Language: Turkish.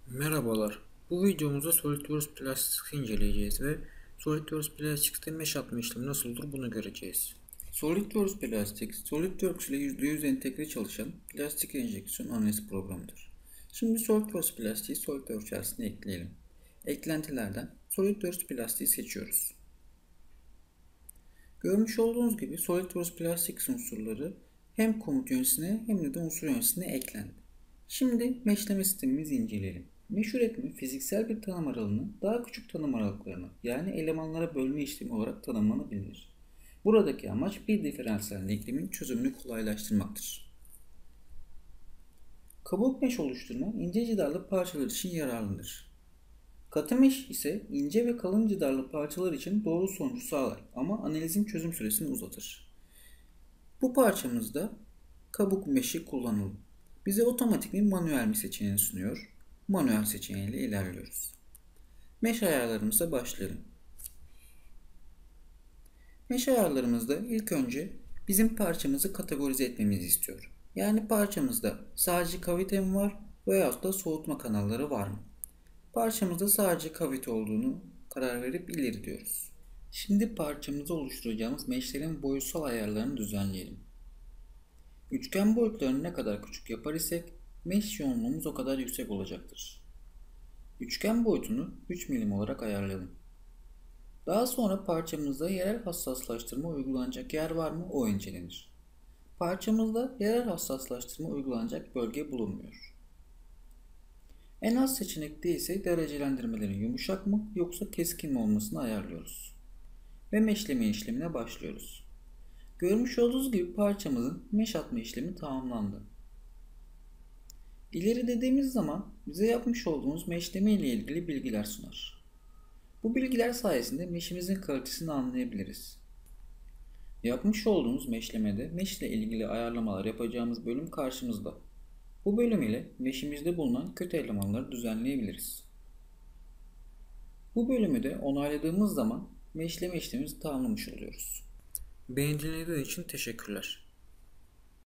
Merhabalar. Bu videomuzda SolidWorks Plastics'i inceleyeceğiz ve SolidWorks Plastics'te mesh atma işlemi nasıldır bunu göreceğiz. SolidWorks Plastics, SolidWorks ile %100 entegre çalışan plastik enjeksiyon analiz programıdır. Şimdi SolidWorks Plastiği SolidWorks içerisine ekleyelim. Eklentilerden SolidWorks Plastiği seçiyoruz. Görmüş olduğunuz gibi SolidWorks Plastics unsurları hem komut yöneticisine hem de unsur yöneticisine eklendi. Şimdi meshleme sistemimizi inceleyelim. Mesh üretimi fiziksel bir tanım aralığını daha küçük tanım aralıklarına yani elemanlara bölme işlemi olarak tanımlanabilir. Buradaki amaç bir diferansiyel denklemin çözümünü kolaylaştırmaktır. Kabuk mesh oluşturma ince cidarlı parçalar için yararlıdır. Katı mesh ise ince ve kalın cidarlı parçalar için doğru sonucu sağlar ama analizin çözüm süresini uzatır. Bu parçamızda kabuk mesh'i kullanalım. Bize otomatik mi manuel mi seçeneğini sunuyor. Manuel seçeneğiyle ilerliyoruz. Mesh ayarlarımıza başlayalım. Mesh ayarlarımızda ilk önce bizim parçamızı kategorize etmemizi istiyor. Yani parçamızda sadece kavite mi var veyahut da soğutma kanalları var mı? Parçamızda sadece kavite olduğunu karar verip ileri diyoruz. Şimdi parçamızı oluşturacağımız meshlerin boyutsal ayarlarını düzenleyelim. Üçgen boyutlarını ne kadar küçük yapar isek mesh yoğunluğumuz o kadar yüksek olacaktır. Üçgen boyutunu 3 milim olarak ayarlayalım. Daha sonra parçamızda yerel hassaslaştırma uygulanacak yer var mı o incelenir. Parçamızda yerel hassaslaştırma uygulanacak bölge bulunmuyor. En az seçenekte ise derecelendirmelerin yumuşak mı yoksa keskin mi olmasını ayarlıyoruz. Ve meshleme işlemine başlıyoruz. Görmüş olduğunuz gibi parçamızın mesh atma işlemi tamamlandı. İleri dediğimiz zaman bize yapmış olduğumuz meshleme ile ilgili bilgiler sunar. Bu bilgiler sayesinde mesh'imizin kalitesini anlayabiliriz. Yapmış olduğumuz meshlemede mesh ile ilgili ayarlamalar yapacağımız bölüm karşımızda. Bu bölüm ile mesh'imizde bulunan kötü elemanları düzenleyebiliriz. Bu bölümü de onayladığımız zaman meshleme işlemimizi tamamlamış oluyoruz. Beğendiğiniz için teşekkürler.